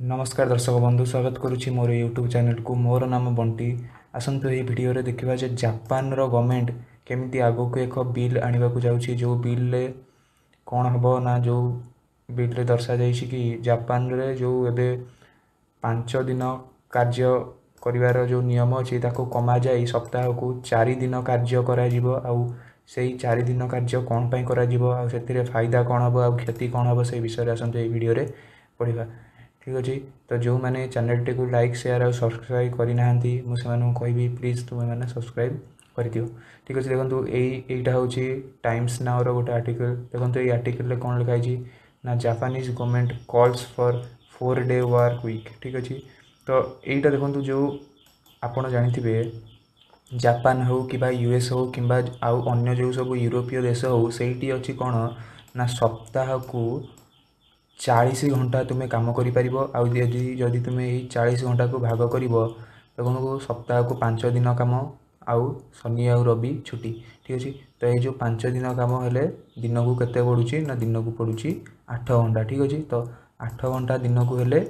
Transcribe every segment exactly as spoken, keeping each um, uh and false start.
नमस्कार दर्शक बंधु, स्वागत करुच्ची मोर यूट्यूब चैनल को। मोर नाम बंटी। आसतु ये भिडियो रे देखा जे जापान रो गवर्नमेंट केमिति आगो को एक बिल आनिबा को जाउची। जो बिल रे कौन हबो ना, जो बिल रे दर्शा जाइछि कि जापान रे जो एबे पांच दिन कार्य करिवार जो नियम अछि ताको कमा जाई सप्ताह को चार दिन कार्य करा जिवो। आउ सेही चार दिन कार्य कौन पाई करा जिवो, आउ सेतिरे फायदा कौन हबो, आउ क्षति कौन हबो, से विषय रे आसतु ये भिडियो रे पढ़िबा। ठीक अच्छे। तो जो मैंने चैनल टी को लाइक शेयर और सब्सक्राइब करना मुझे कहबी प्लीज तुम्हें मैंने सब्सक्राइब कर दियो। ठीक अच्छे। देखो यहीटा हूँ टाइम्स नाउ रो गोटे आर्टिकल। देखो ये आर्टिकल कौन लिखाई ना, Japanese government calls for four day work week. ठीक अच्छे। तो यहीटा देखो जो आपड़ जानी जापान हो कि यूएस हो कि आउ अन्य जो सब यूरोपीय देश हो, सही अच्छी कौन ना सप्ताह को चालीस घंटा तुम्हें काम करि तुम्हें यही चालीस घंटा को भाग कर तुमको सप्ताह को पांच दिन कम आउ शनि आउ रवि छुट्टी। ठीक अच्छे। तो ये जो पांच दिन कम हेले दिन को केते पड़ुची ना, दिन को पड़ुची आठ घंटा। ठीक अच्छे। तो आठ घंटा दिन को हेले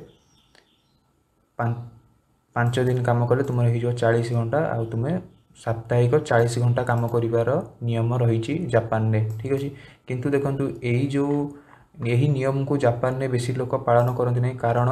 पांच दिन कम कले तुम हो चालीस घंटा आउ तुम्हें साप्ताहिक चालीस घंटा काम करिवार नियम रही जापान ने। ठीक अच्छे। किंतु देखंतु यही जो यही नियम को जापान ने बेसी लोक पालन करते नहीं, कारण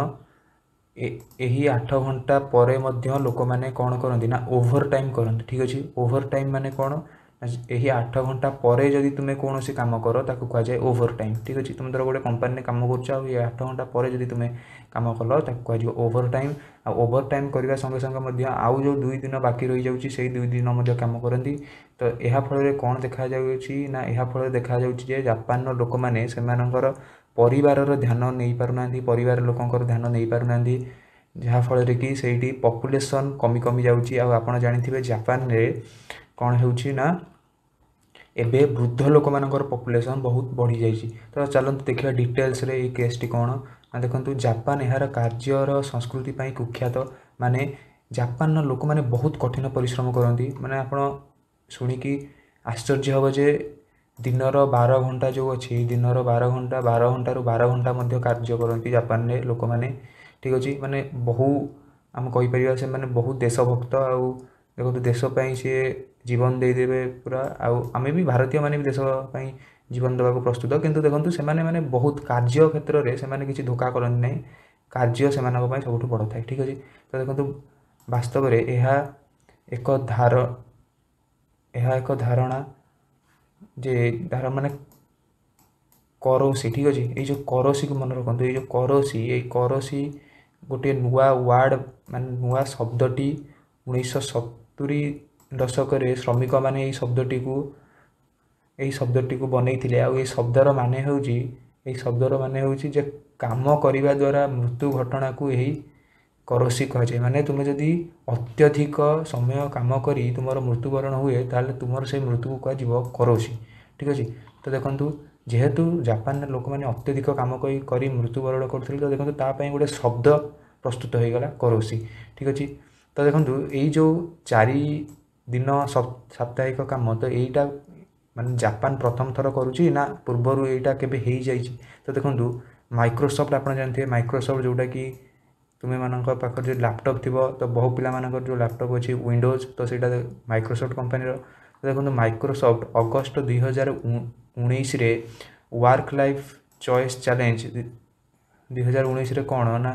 यही आठ घंटा पर लोक मैंने कौन करती ना ओभर टाइम करते। ठीक अच्छे। ओभर टाइम माने कौन, यही आठ घंटा पर जदि तुम्हें कौन सी काम कर ताकू कह जाए ओभर टाइम। ठीक अच्छे। तुम धर गोटे कंपनी में कम कर आठ घंटा पर जदि तुम्हें काम कल ताकू कह ओभर टाइम। आ ओभर टाइम करने संगे संगे आउ जो दुई दिन बाकी रही जाऊँगी से दुई दिन कम करती। तो यह फल कौन देखा ना, यह फल देखा जापान लोक मैंने से परिवार ध्यान नहीं पारना, परिवार लोकंर ध्यान नहीं पारना, जहाँफल कि सही पपुलेसन कमी कमी जाऊँगी। आप जानी जापान रे कौन होउछि ना, एबे वृद्ध लोक मानकर पपुलेसन बहुत बढ़ी जाइए। तो चलते देखिए डिटेल्स रे केस टी कौन ना। देखो जापान यार कार्यर संस्कृति पाई कुख्यात। माने जापान लोक मैंने बहुत कठिन परिश्रम करती। माने आप शुणिकी आश्चर्य हम जे दिनर बार घंटा जो अच्छी दिनर बार घंटा बार घंटा रू बार घंटा मध्य कार्य करती जापान रे लोक मैंने। ठीक अच्छे। माने बहु आम कहीपर से माने बहुत देशभक्त। आउ देखो देशपाई सी जीवन देदेवे पूरा। आमे भी भारतीय माने भी देशपाई जीवन देवा प्रस्तुत। किंतु देखो से माने बहुत कार्य क्षेत्र में से किसी धोखा करते नहीं, कार्य से सब बड़ थाए। ठीक अच्छे। तो देखो वास्तव में यह एक धार यह एक धारणा जे धार माने करोसी। ठीक अच्छे। ये जो करोसी को मन रखते, ये जो करोसी ये करोसी गोटे नुआ वार्ड मान नुआ शब्दटी उन्नीस सत्तरी दशक श्रमिक मैंने यही शब्दटी को यही शब्दटी को बनई। आ शब्दर माने हूँ यही शब्दर माने हूँ जे काम करने द्वारा मृत्यु घटना को यही करोसी कह जाए। माने तुम्हें जदि अत्यधिक समय काम करी तुम मृत्युवरण हुए ताले तुम से मृत्यु को कह करोसी। ठीक अच्छे। तो देखो जेहेतु जापान लोक मैंने अत्यधिक काम कर मृत्युवरण करते, तो देखो तापाई गोटे शब्द प्रस्तुत हो गला करोसी। ठीक अच्छे। तो देखो यही जो चारि दिन साप्ताहिक काम, तो यहीटा माने जापान प्रथम थर करुच्ची ना पूर्वर यहीटा केबे हो जाइए। तो देखो माइक्रोसॉफ्ट आप जानते हैं, माइक्रोसॉफ्ट जोटा कि तुम्हें मान पाखर जो लैपटॉप थी तो बहु पिला मानकर जो लैपटॉप अच्छी विंडोज, तो सीटा माइक्रोसॉफ्ट कंपनी। तो देखो माइक्रोसॉफ्ट अगस्ट दुई हजार उन्नीस वर्क लाइफ चॉइस चैलेंज दुई हजार उन्नीस कौन ना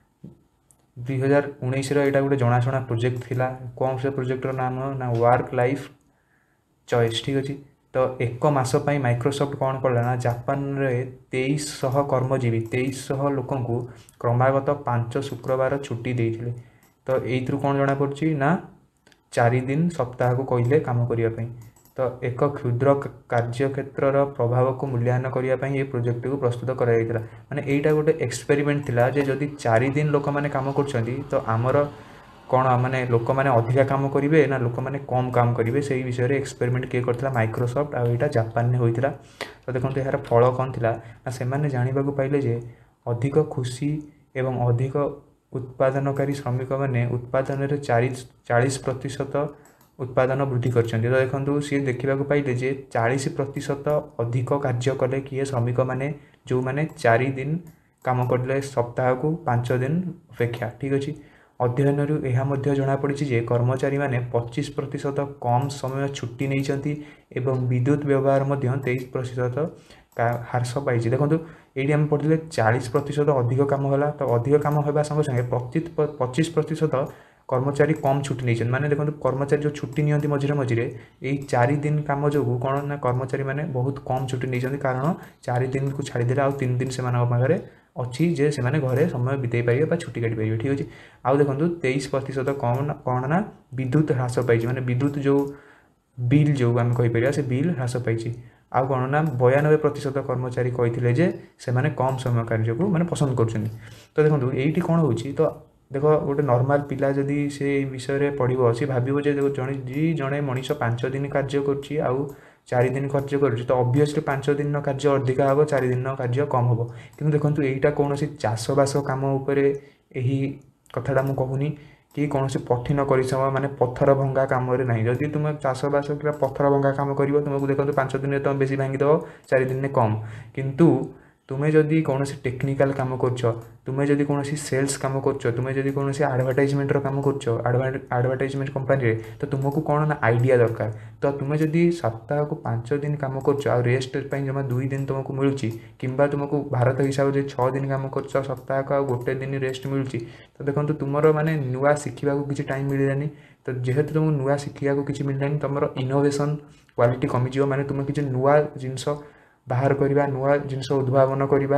दुई हजार उन्नीस यहाँ गोटे जनाशुना प्रोजेक्ट थिला। कौन से प्रोजेक्टर नाम ना वर्क लाइफ चॉइस। ठीक अच्छे। तो एक मास माइक्रोसॉफ्ट कौन कला ना जापान रे तेईस शह कर्मजीवी तेईस शह लोक क्रमागत पांच शुक्रवार छुट्टी देते। तो यू कौन जना पड़ी ना चार दिन सप्ताह को कहले काम करने। तो एक क्षुद्र कार्य क्षेत्र प्रभाव को मूल्यांकन करने ये प्रोजेक्ट को प्रस्तुत कराइला। माने एटा गोटे एक्सपेरिमेंट थिला जे जदि चार दिन लोक मैंने काम कर तो आमर कौन माने लोक मैंने अधिका काम करेंगे ना लोक मैंने कम काम करेंगे, से विषय में एक्सपेरिमेंट किए करथिला माइक्रोसॉफ्ट। आ यहाँ जापान में होता। तो देखो यार फल कौन थिला ना से माने जानिबा को पाइले जे अधिक खुशी एवं अधिक उत्पादनकारी श्रमिक मैंने उत्पादन में चालीस प्रतिशत उत्पादन वृद्धि कर। तो देखो सी देखा पाइले जे चालीस प्रतिशत अधिक कार्य कले किए श्रमिक मैंने जो मैंने चार दिन काम कले सप्ताह को पांच दिन अपेक्षा ठीक अच्छे। अध्ययन यह जनापड़ी जे कर्मचारी मैंने पच्चीस प्रतिशत कम समय छुट्टी नहीं एवं विद्युत व्यवहार तेईस प्रतिशत ह्रास पाई। देखो ये आम पढ़े चालीस प्रतिशत अधिक कम है तो अधिक कम होगा संगे संगे पच्चीस पच्चीस प्रतिशत कर्मचारी कम छुट्टी नहीं माने देखो कर्मचारी जो छुट्टी नियंती मझे मझे यही चार दिन कम जो कौन ना कर्मचारी मैंने बहुत कम छुट्टी नहीं कारण चार दिन को छाड़देले आउ तीन दिन से पाखे अच्छी जे से घरे समय बिताई पारे छुट्टी काटि पारे ठीक अच्छे। आउ देखो तेईस प्रतिशत कम कौन ना विद्युत ह्रास पाई माने विद्युत जो बिल जो आम कहीपर से बिल ह्रास पाई। आउ कौन ना बयानबे प्रतिशत कर्मचारी कही जे से मैंने कम समय कार्य को मैंने पसंद कर। तो देखो ये कौन हो तो देख गोटे नॉर्मल पिला जदि से विषय पढ़ो सी भाव जड़े जी जड़े मनीष पांच दिन कार्य कर चार दिन कार्य कर तो ऑब्वियसली पांच दिन कार्य अधिक हम चार दिन कार्य कम हम कि देखो यहीटा कौन चाषबास कम यही कथाटा मुझे कहूनी कि कौन कठिन परिश्रम माने पत्थर भंगा कम ना जदि तुम चाषबास कि पत्थर भंगा कम कर तुमको देखो पांच दिन तुम बेसी भांगीदेव चार दिन कम किंतु तुम्हें जदि कौन टेक्निकल काम कर तुम्हें जदि कौन सेल्स काम कर तुम्हें जदि कौन आडभटाइजमेंट काम कर आडभटाइजमेंट कंपनी तो तुमको कौन ना आइडिया दरकार तो तुम्हें जदि सप्ताह को पांच दिन काम कर रेस्ट जमा दुई दिन तुमको मिलूँ कि तुमको भारत हिसाब से छः दिन काम कर सप्ताह को गोटे दिन रेस्ट मिलूँ तो देखो तुम माने नुआ शिखा किसी टाइम मिलानी तो जेहेतु तुमको नुआ शिखा किसी मिलानी तुम इनोवेशन क्वालिटी कमिज माने तुम्हें किसी नुआ जिनस बाहर करवा नुआ जिनस उद्भावन करवा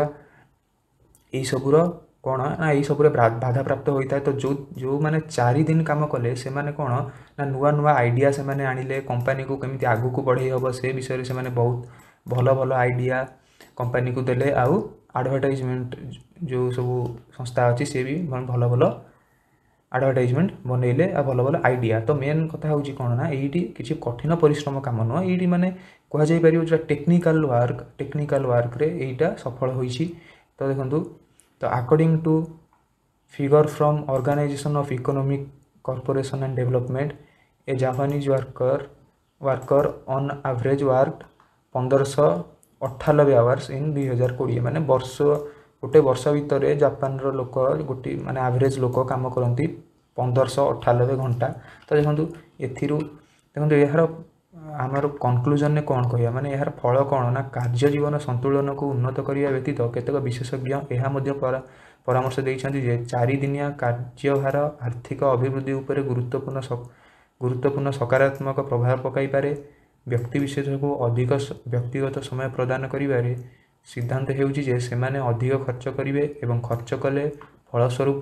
यही सबूर कौन ना यही सबूर बाधा प्राप्त होता है। तो जो जो मैंने चार दिन काम कले से माने कौन ना नुआ नुआ आइडिया से माने आनिले कंपनी को केमी आगू को बढ़े हम से विषय से माने बहुत भल भल आइडिया कंपनी को देले आउ आडभटाइजमेंट जो सब संस्था अच्छी सी भी भल भल आडभटाइजमेंट बनइले आ भल भल आइडिया। तो मेन कथा हूँ कौन ना ये किसी कठिन परिश्रम कम नुह ये माने कहुपर जो टेक्निकल वर्क टेक्निकल वर्क रे यहीटा सफल होइछि। तो देखो तो according to figure from organisation of economic corporation and development a Japanese worker worker on average work पंद्रह सौ अठानबे आवर्स इन दुई हजार कोड़े माने वर्ष गोटे वर्ष भितर जापान लोक गोटे माने एवरेज लोक काम करती पंद्रह सौ अठानबे घंटा। तो देखो एथिरू देखो यार आमर कनक्लूजन ने कौन कह माने यार फल कौन ना कार्य जीवन संतुलन को उन्नत करने व्यतीत केतक विशेषज्ञ यह परामर्श देइछन्ति जे चारि दिनिया कार्यभार आर्थिक अभिवृद्धि उपर गुरुत्वपूर्ण गुरुत्वपूर्ण सकारात्मक प्रभाव पकाई पारे व्यक्ति विशेष को अधिक व्यक्तिगत समय प्रदान करिबारे सिद्धांत हेउछि जे सेमाने अधिक खर्च करेंगे एवं खर्च कले फलस्वरूप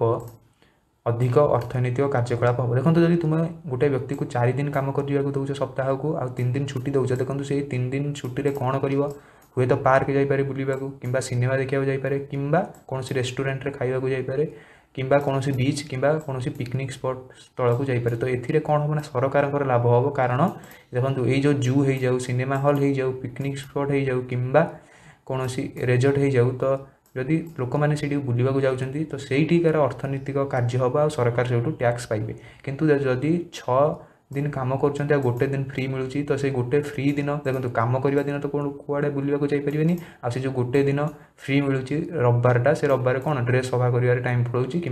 अधिक अर्थनैतिक कार्यकलाप हम। देखो जब तुम गोटे व्यक्ति को चार दिन कम कर दौच सप्ताह को आ तीन दिन छुट्टी दौच देखो से तीन दिन छुट्टी कौन कर हुए तो पार्क जापे बुलवाक कि सिनेमा देखा जापे कि कौन रेस्टोरेंट खाइबा जापे कि कौन बीच कि कौन पिकनिक स्पॉट स्थल को जापे। तो ये कौन हम ना सरकार लाभ हम कारण देखो ये जो जू हो जाऊ सिनेमा हॉल हो जाऊ पिकनिक स्पॉट हो जाऊ कि कौन रेजर्ट हो जाऊ तो जदि लोक मैंने से बुलवाक जाऊँगी तो सहीटिकार अर्थनैतिक कार्य हम आ सरकार से टैक्स पाइबे। किंतु जदि छः दिन काम कर गोटे दिन फ्री मिलूँ तो से गोटे फ्री दिन देखो काम करवा दिन तो कौन कुआड़े बुलवाक जापरेनि आ से जो गोटे दिन फ्री मिलूँ रविवारटा से रविवार कौन ड्रेस सफा कर टाइम पड़ूँ कि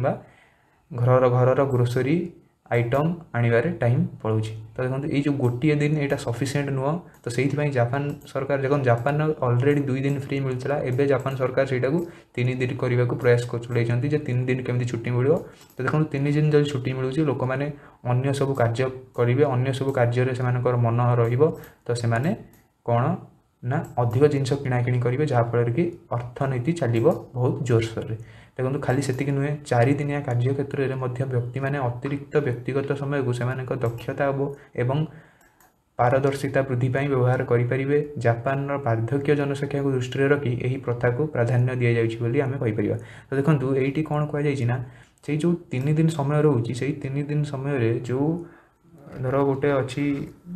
घर घर ग्रोसरी आइटम आणवारे टाइम पड़ूँ। तो देखो ये जो गोटे दिन यहाँ सफिसीयंट नुह तो से जापान सरकार देखो जापान ऑलरेडी दुई दिन फ्री मिलता एवं जापान सरकार से तीन दिन करने को प्रयास कर तीन दिन केमती छुट्टी मिल। तो देखो तीन दिन जब छुट्टी मिलूँ लोक मैंने अन्य सब कार्य करेंगे अन्य सब कार्य से मन रही से कौन ना अधिक जिनस किणाकिणी करेंगे जहाँफल कि अर्थनीति चलो बहुत जोरसोर रे। देखो खाली से नुहे चार दिनिया कार्य क्षेत्र में व्यक्ति मैंने अतिरिक्त व्यक्तिगत समय को से दक्षता एवं पारदर्शिता वृद्धि व्यवहार करेंगे। जापान वार्धक्य जनसंख्या को दृष्टि रखी यही प्रथा को प्राधान्य दि जाए आम कहीपर। तो देखो ये कौन कहुना से जो तीन दिन समय रोचे से तीन दिन समय जो धर गोटे अच्छी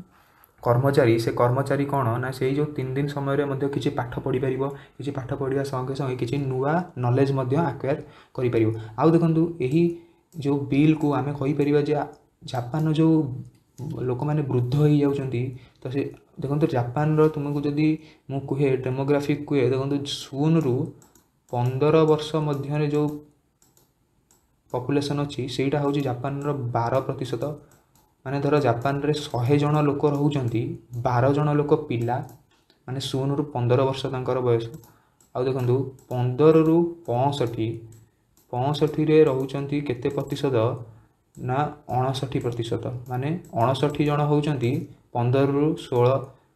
कर्मचारी से कर्मचारी कौन ना से जो तीन दिन समय किसी पाठ पढ़ी पार किसी पाठ पढ़ा संगे संगे किसी नुआ नॉलेज आक्वायर कर। आउ देखो यही जो बिल को आम कहीपर जापान जो लोक मैंने वृद्ध हो जाती तो से देखो जापान तुमको जदि मु कहे डेमोग्राफिक कहे देखो शून रु पंदर वर्ष मध्य जो पॉपुलेशन अच्छी सेटा हूँ जापान बार प्रतिशत माने धर जापान रे शहे जन लोक रोचंती बार जन लोक पिला माने शून्य रु पंदर वर्ष तांकर बयस आउ देखंतु पंदर रु पैंसठी पैंसठी रे रोचंती केते प्रतिशत ना अणसठी प्रतिशत माने अणसठी जन होउचंती पंदर रु सोलह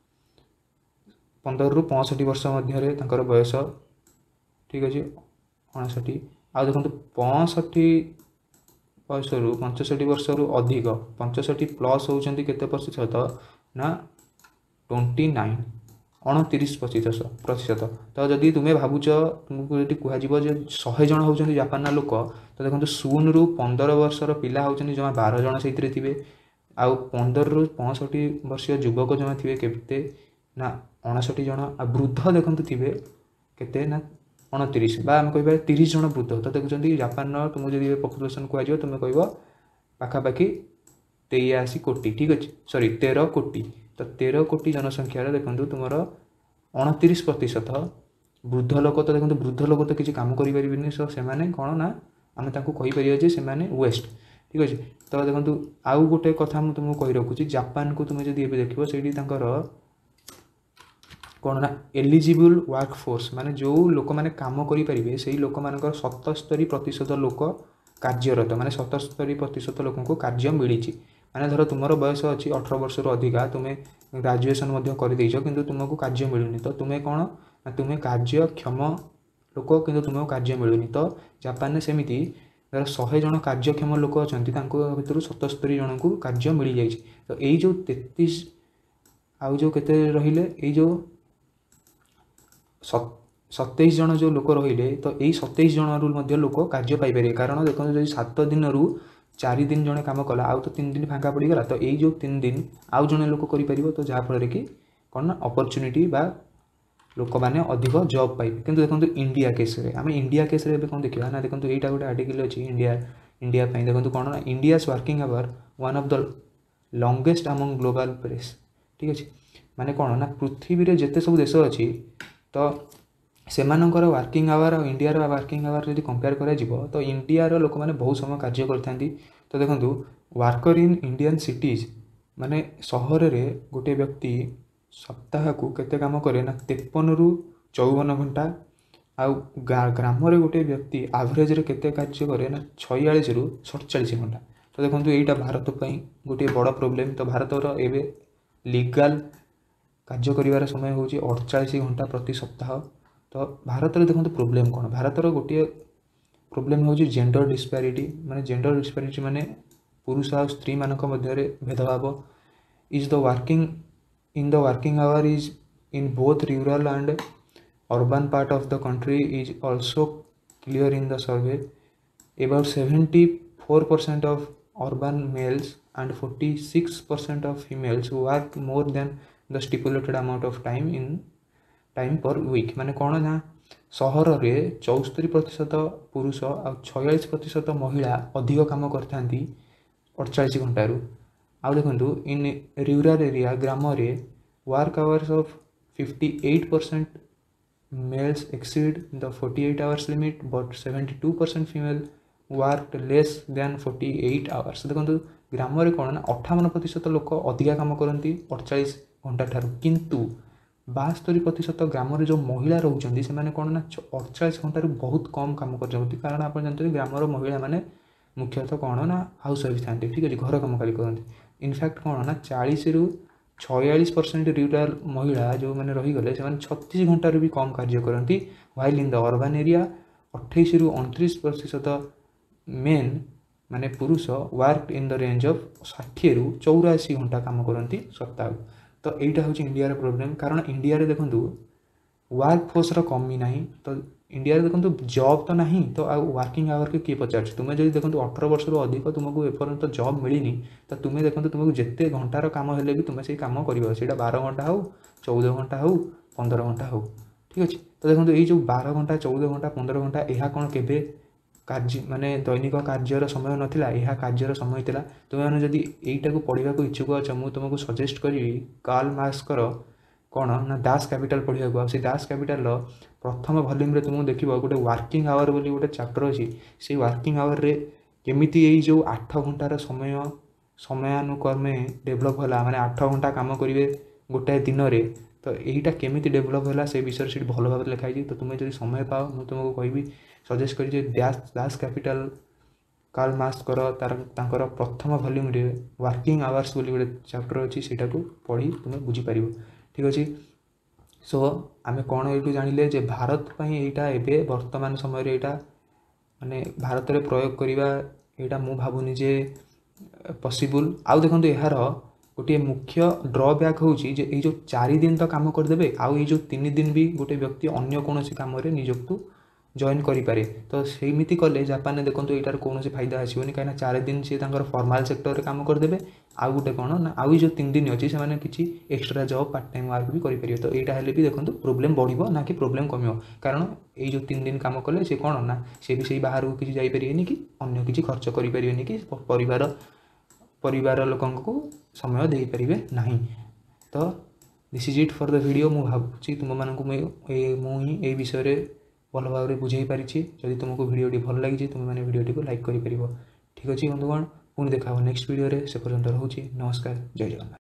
पंदर रु पैंसठी वर्ष मध्य तांकर बयस ठीक अच्छे अणसठी आ देखो पैंसठी बयस रु पंचषठी वर्ष रु अधिक पंचषठी प्लस होउचंती केते प्रतिशत ना ट्वेंटी नाइन अणतीस प्रतिशत प्रतिशत तो जदि तुम्हें भावुच तुमको ये कह शहे जन होउचंती जापान लोक तो देखो शून्य रु पंदर वर्षर पिला होउचंती जमा बार जन से थे आउ पंदर रु पैंसठी वर्षीय युवक जमा थे केते ना अणसठी जन आ वृद्ध देखो थे केते ना अणतीस बा आम कह तीस जन वृद्ध तो देखुं जापान तुमको जब पपुलेसन कह तुम कह पाखापाखि तेयासी कोटी ठीक अच्छे सॉरी तेरह कोटी तो तेरह कोटी जनसंख्यार देखो तुम अणतीस प्रतिशत वृद्ध लोक तो देखो वृद्ध लोक तो किसी काम करें सो से कौन ना आम कहीपर से वेस्ट ठीक अच्छे तो देखो आउ गोटे कथा मुझे तुमको कही रखुच्छी जापान को तुम्हें जब देख से कौन ना एलिजिबल वर्क फोर्स माने जो लोक मैंने काम करें से लोक मान सतस्तरी प्रतिशत लोक कार्यरत माने सतस्तरी प्रतिशत लोक को कार्य मिली माने धर तुम बयस अच्छी अठर वर्ष रु अधिका तुम्हें ग्राजुएसन कर कि तुमको कार्य मिलूनी तो तुम्हें कौन ना तुम्हें कार्यक्षम लोक कि तुमको कार्य मिलूनी तो जापान में सेमती धर शहे जन कार्यक्षम लोक अच्छा भर सतस्तरी जन को कार्य मिल जाए तो यही जो तेतीस आउ जो केते रहिले यही जो सतैश जन जो लोक रहिले तो यही सतैश जन रु लोक कार्य पाइपर कारण देखो जो सात दिन रु चार दिन जड़े कम कला आउ तो तीन दिन फाँका पड़गला तो यही जो तीन दिन आउ जड़े लोक कर तो जहाँफल कि कौन ना अपरच्युनिटी बा लोक मैंने अधिक जॉब पाइबे किंतु देखो इंडिया केस रे आम इंडिया केस रे कौन देखा ना देखो यहाँ गोटे आर्टिकल अच्छी इंडिया इंडिया देखो कौन ना India working hour one of the longest among global press ठीक अच्छे माने कौन ना पृथ्वी रे जिते सब देश अच्छी तो सेमानकर वर्किंग आवर और इंडिया वर्किंग आवर जब कंपेयर करा तो इंडिया लोक मैंने बहुत समय कार्य करते तो देखो वर्कर इन इंडियन सिटीज माने सहर रे गोटे व्यक्ति सप्ताह को केते काम करे ना तेपन रु चौवन घंटा आउ ग्राम रे गोटे व्यक्ति एवरेज रे केते कार्य करे ना छियालीस रु सड़चाश घंटा तो देखो यहीटा भारत पर गोटे बड़ प्रोब्लेम तो भारतर एवं लीगल कार्य करिवार समय हूँ अड़चाश घंटा प्रति सप्ताह तो भारत में देखो प्रोब्लेम कौन भारतर गोटे प्रोब्लेम हूँ जेंडर डिस्पैरिटी माने जेंडर डिस्पैरिटी माने पुरुष और स्त्री मानक मध्य भेदभाव is the working in the working hour is in both rural and urban part of the country is also clear in the survey about seventy four percent of urban males and forty-six percent of females who work more than the stipulated amount of time in time per week माने कौन ना सहर रे चौस्तरी प्रतिशत पुरुष और छियालीस प्रतिशत महिला अधिक काम करथांती अड़चाश घंटा रु आउ देखो इन रूरल एरिया ग्राम रे work hours of fifty eight percent males exceed the forty eight hours limit but seventy two percent female work less than forty eight hours देखो ग्राम रे कौन ना अठावन प्रतिशत लोक अधिका काम करती अड़चाश घंटा ठार किंतु बास्तरी प्रतिशत ग्राम रे जो महिला रोचंती से माने कौन ना अड़चाश घंटा बहुत कम काम कर कारण आप जानते हैं ग्राम महिला माने मुख्यतः कौन ना हाउस वाइफ था ठीक अच्छे घर कम खाली करते इनफैक्ट कौन ना चालीस रु छियालीस परसेंट रूरल महिला जो मैंने रहीगले से छत्तीस घंटार भी कम कार्य करती while in the urban area अट्ठाईस रु उनतीस प्रतिशत मेन माने पुरुष work in the range of षाठी रु चौराशी घंटा काम करती सप्ताह तो यहाँ हूँ इंडिया प्रोब्लेम कारण इंडिया रे देखो वर्क फोर्स कमी ना तो इंडिया रे देखो जॉब तो नहीं तो आ वर्किंग आवर के किए पचार तुम्हें जब देखो अठर वर्ष रु अधिक तुमको एपर्यंत जॉब मिलनी तो तुम्हें देखो तुमको जिते घंटार काम हेल्ले भी तुम्हें से कम कर बारह घंटा हो चौदह घंटा हो पंद्रह घंटा हो ठीक अच्छे तो देखो ये जो बारह घंटा चौदह घंटा पंद्रह घंटा यह कौन के कार्य माने दैनिक कार्यर समय नाला यह कार्यर समय था तुम्हें जदि यहीटा को पढ़ा इच्छुक अच्छा मुझे तुमको सजेस्ट करी कार्ल मार्क्सर कौन ना दास कैपिटल पढ़ा से दास कैपिटल प्रथम भल्यूम तुमको देख गोटे वर्किंग आवर बोली गोटे चैप्टर अच्छी से वर्किंग आवर रे केमिति यही जो आठ घंटार समय समयानुक्रमे डेभलप है माने आठ घंटा काम करेंगे गोटाए दिन में तो यहीटा केमिति डेभलप है से विषय से भल भाव लिखाई तो तुम्हें जब समय पाओ मुझे तुमको कहबी सजेस्ट करी das das Kapital Karl Marx तार तांकर प्रथम भल्यूम रे वर्किंग आवर्स बोली गोटे चैप्टर अच्छी से पढ़ी तुम्हें बुझीपार ठीक अच्छे। सो आम कौन ये जानिले जे भारत पई एटा एबे वर्तमान समय रे एटा माने भारत में प्रयोग करवा यहाँ मु भावुनी जे पॉसिबल आउ देखो यार गोटे मुख्य ड्रब्याक हूँ जो चार दिन तो काम करदे आउ ये जो तीन दिन भी गोटे व्यक्ति अन्य कौन कम निजक जॉइन करें तो सेमती कले जापान में देखो यार कौन फायदा आसोनी कहीं चार दिन सी फॉर्मल सेक्टर में काम करदे आउ गोटे कौन ना आउ जो तीन दिन अच्छी से किसी extra job part time work भी करेंगे तो यहाँ भी देखो प्रोब्लेम बढ़ो ना कि प्रोब्लेम कम कारण ये जो तीन दिन काम कले सी कौन ना सी भी से बाहर को किसी जापरेनि कि अन्य किसी खर्च करें कि परिवार परिवार लोकों को समय दे पारे ना तो this is it for the video मु भावुँ तुम मानक मुझे विषय भल भाव में बुझे पारी जदि तुमको वीडियोटी भल लगी तुम मैंने वीडियोटी को लाइक कर ठीक अच्छे बंधुगण पुणी देखा नेक्स्ट वीडियो से पर्यंत रोचे नमस्कार जय जगन्नाथ।